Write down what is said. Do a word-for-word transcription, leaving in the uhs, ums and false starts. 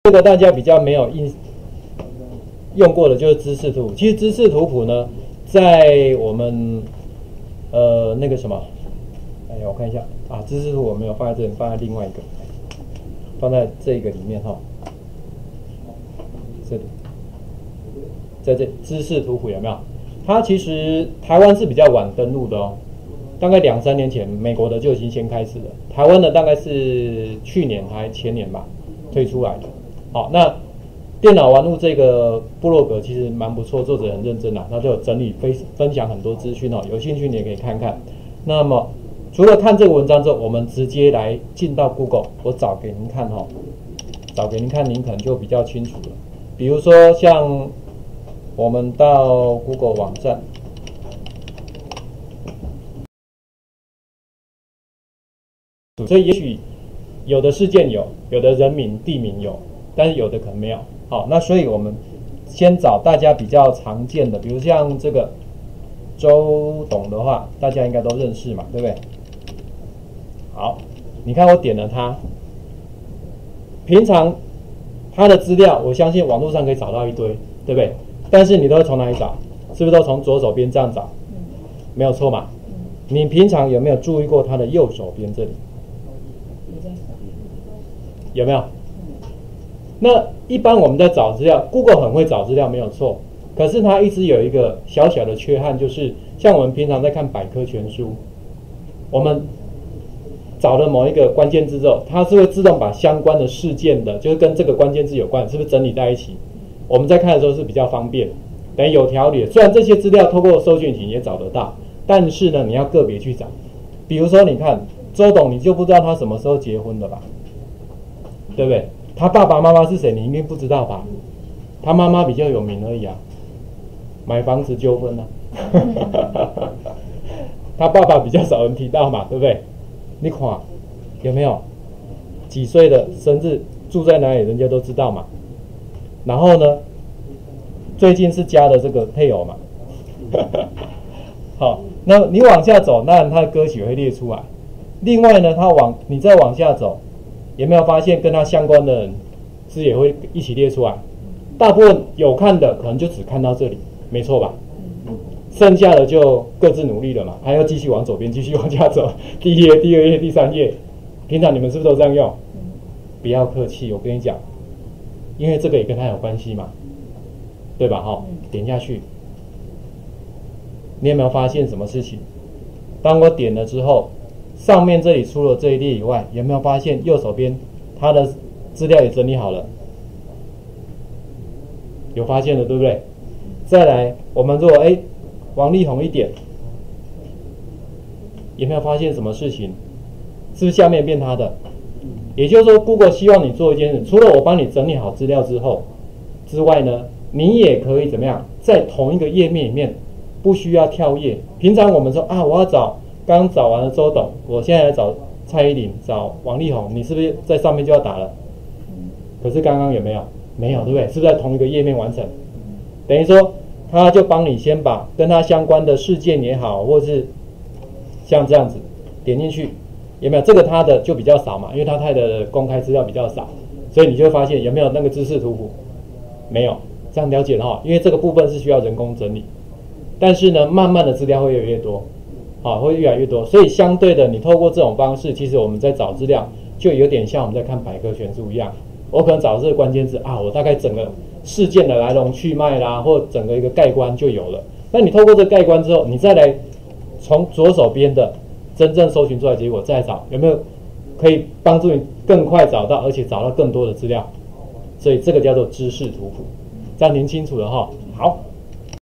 这个大家比较没有印用过的就是知识图谱。其实知识图谱呢，在我们呃那个什么，哎呀，我看一下啊，知识图我没有放在这里，放在另外一个，放在这个里面哈。这里，在这知识图谱有没有？它其实台湾是比较晚登陆的哦，大概两三年前，美国的就已经先开始了，台湾的大概是去年还前年吧推出来的。好，那电脑玩物这个部落格其实蛮不错，作者很认真啊，他就有整理分分享很多资讯哦，有兴趣你也可以看看。那么除了看这个文章之后，我们直接来进到 Google， 我找给您看哦，找给您看，您可能就比较清楚了。比如说像我们到 Google 网站，所以也许有的事件有，有的人名地名有，但是有的可能没有。好，那所以我们先找大家比较常见的，比如像这个周董的话，大家应该都认识嘛，对不对？好，你看我点了它，平常它的资料，我相信网络上可以找到一堆，对不对？但是你都会从哪里找？是不是都从左手边这样找？没有错嘛。你平常有没有注意过它的右手边这里？有没有？那一般我们在找资料 ，Google 很会找资料，没有错。可是它一直有一个小小的缺憾，就是像我们平常在看百科全书，我们找了某一个关键字之后，它是会自动把相关的事件的，就是跟这个关键字有关，是不是整理在一起？我们在看的时候是比较方便，等于有条理。虽然这些资料透过搜寻引擎也找得到，但是呢，你要个别去找。比如说，你看周董，你就不知道他什么时候结婚的吧？对不对？他爸爸妈妈是谁？你一定不知道吧？他妈妈比较有名而已啊，买房子纠纷啊。他爸爸比较少人提到嘛，对不对？你看有没有几岁的生日住在哪里，人家都知道嘛。然后呢，最近是加的这个配偶嘛。好，那你往下走，当然他的歌曲会列出来。另外呢，他往你再往下走，有没有发现跟他相关的人是也会一起列出来？大部分有看的可能就只看到这里，没错吧？剩下的就各自努力了嘛，还要继续往左边，继续往下走。第一页、第二页、第三页，平常你们是不是都这样用？不要客气，我跟你讲，因为这个也跟他有关系嘛，对吧？哈，点下去，你有没有发现什么事情？当我点了之后，上面这里除了这一列以外，有没有发现右手边它的资料也整理好了？有发现了，对不对？再来，我们如果哎王力宏一点，有没有发现什么事情？是不是下面变他的？也就是说 ，Google 希望你做一件事，除了我帮你整理好资料之后之外呢，你也可以怎么样，在同一个页面里面不需要跳页。平常我们说啊，我要找刚找完了周董，我现在来找蔡依林，找王力宏，你是不是在上面就要打了？可是刚刚有没有？没有，对不对？是不是在同一个页面完成？等于说，他就帮你先把跟他相关的事件也好，或是像这样子点进去，有没有？这个他的就比较少嘛，因为他太的公开资料比较少，所以你就会发现有没有那个知识图谱？没有，这样了解了哈。因为这个部分是需要人工整理，但是呢，慢慢的资料会越来越多，啊，会越来越多。所以相对的，你透过这种方式，其实我们在找资料就有点像我们在看百科全书一样。我可能找这个关键字啊，我大概整个事件的来龙去脉啦，或整个一个概观就有了。那你透过这个概观之后，你再来从左手边的真正搜寻出来的结果再来找，有没有可以帮助你更快找到，而且找到更多的资料？所以这个叫做知识图谱，这样您清楚了哈。好。